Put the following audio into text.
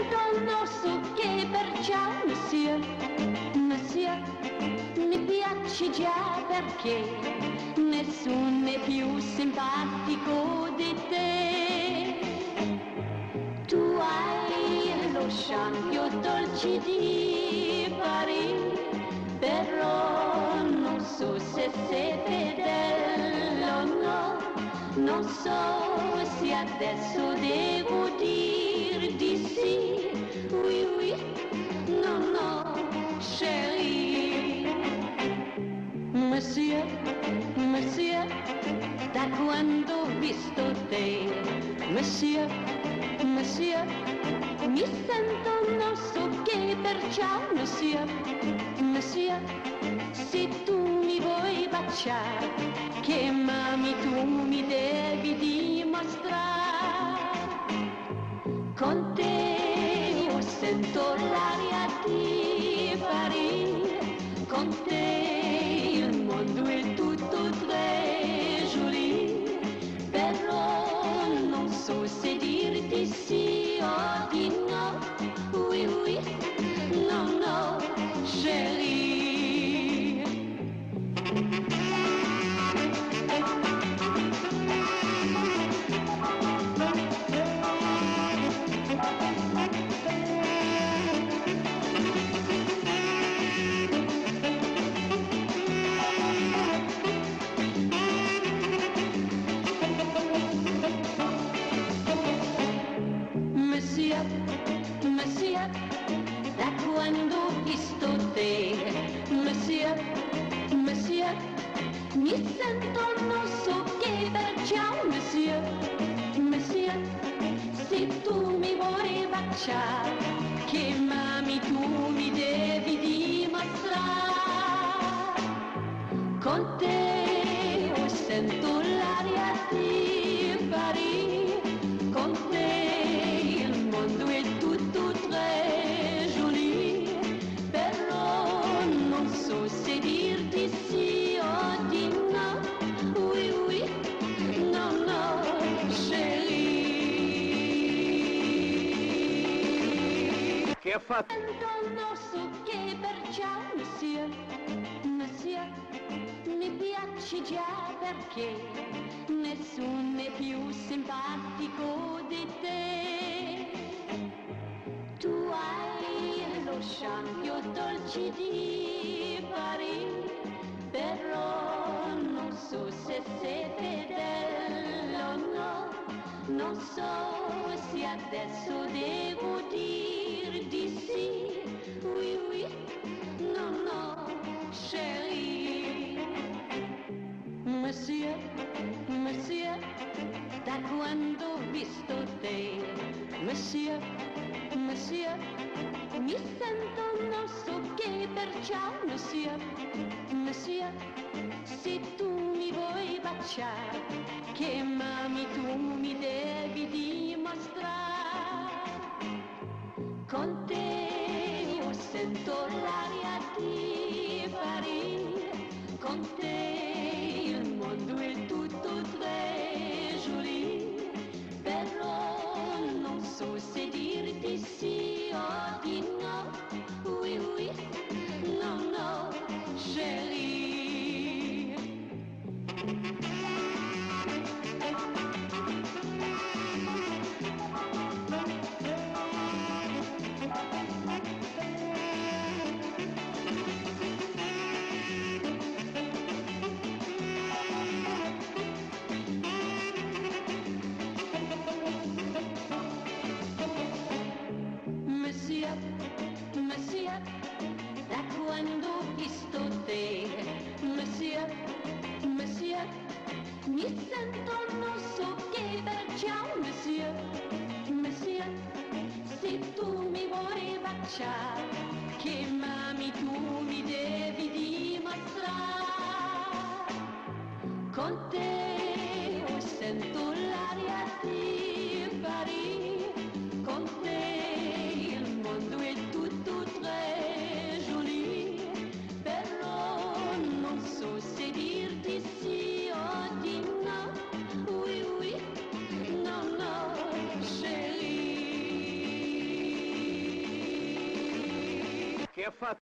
sento, non so che perciò, monsieur, monsieur, mi piaci già perché nessuno è più simpatico di te. Tu hai lo scambio dolce di Paris, però non so se sei fedele o no, non so se adesso devo dire di sì, oui, oui, no, no, chérie. Monsieur, monsieur, da quando ho visto te, monsieur, monsieur, mi sento non so che perciò, monsieur, monsieur, se tu mi vuoi baciare, che mami tu mi devi dimostrare. Con te io sento l'aria di Paris, con te il mondo è tutto très joli, però non so se dirti sì o di no, oui, oui, no, no, chérie. Monsieur, da quando ho visto te, monsieur, monsieur, mi sento non so che perciò, monsieur, monsieur, se tu mi vuoi baciare, che mami tu mi devi dimostrare. Con te io sento l'aria di Paris, con te il mondo è tutto très joli, però non so se dirti sì o di no, oui, oui, no, no, chérie. Che ha fatto? Non so che perciò, monsieur, monsieur, mi piaci già perché nessuno è più simpatico di te. Tu hai lo scambio dolce di Paris, però non so se sei fedele o no, non so se adesso devo dire di sì, oui, oui, no, no, chérie. Monsieur, monsieur, da quando ho visto te, monsieur, monsieur, mi sento non so che perciò, monsieur, monsieur, se tu mi vuoi baciare, che mami tu mi devi dimostrare. Con te io sento l'aria di Paris, con te il mondo è tutto très joli, però non so se dirti sì o di no, oui, oui, no, no, chérie. Monsieur, monsieur, da quando ho visto te, monsieur, monsieur, mi sento non so che perciò, monsieur, monsieur, se tu mi vuoi baciare, che mami tu mi devi dimostrare. Con te io sento l'aria di Paris, con te il mondo è tutto très joli, però non so se dirti sì o di no, oui, oui, no, no, chérie. che ha fatto?